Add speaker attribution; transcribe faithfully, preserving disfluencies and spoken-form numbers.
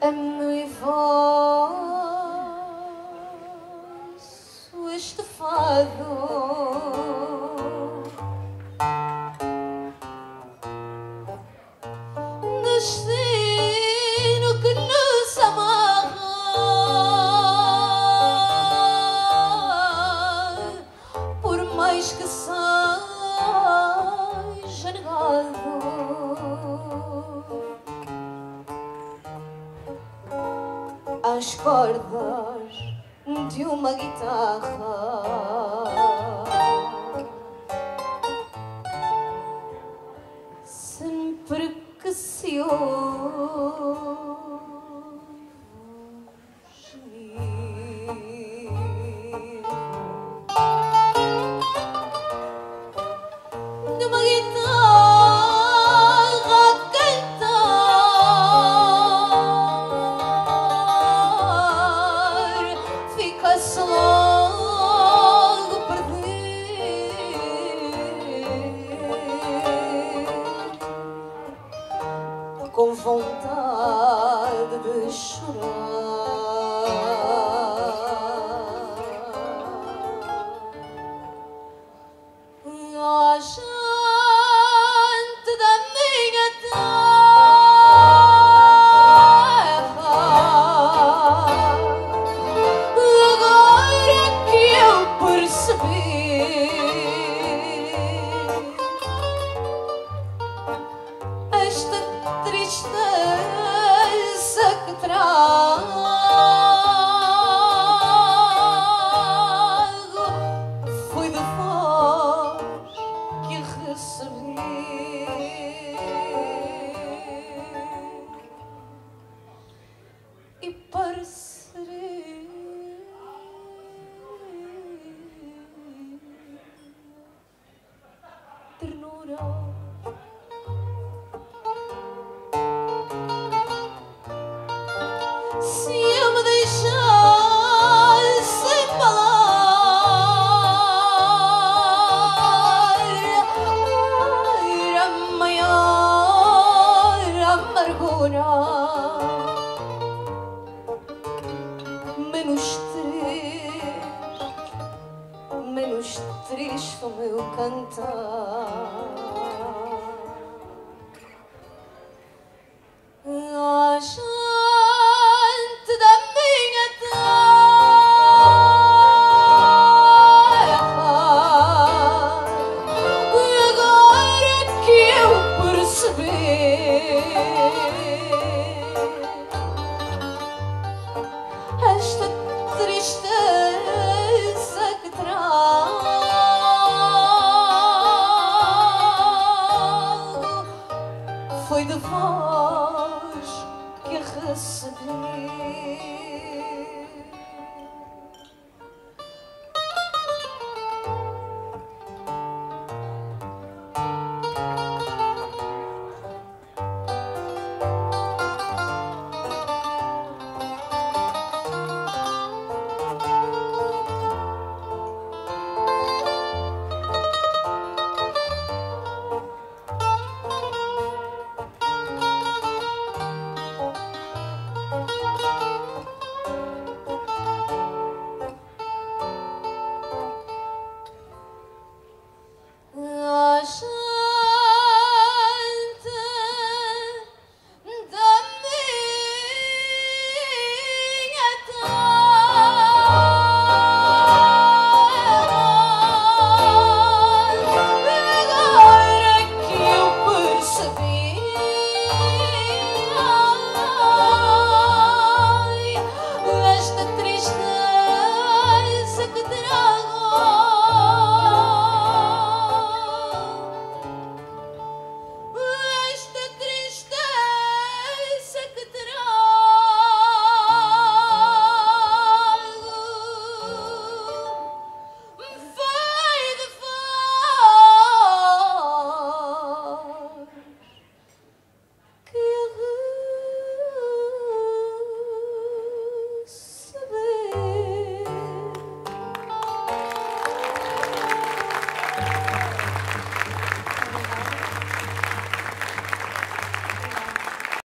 Speaker 1: noivoso este fado, destino que nos amarra, por mais que seja negado. As cordas de uma guitarra sempre que se ouve gemir de uma guitarra a cantar, fica-se logo perdido, com vontade de chorar. Ó gente da minha terra, agora que eu percebi esta tristeza que trago, foi de vós que recebi. E parecerei ternura. Se eu me deixar sem falar, ai, a maior amargura, menos triste, menos triste o meu cantar.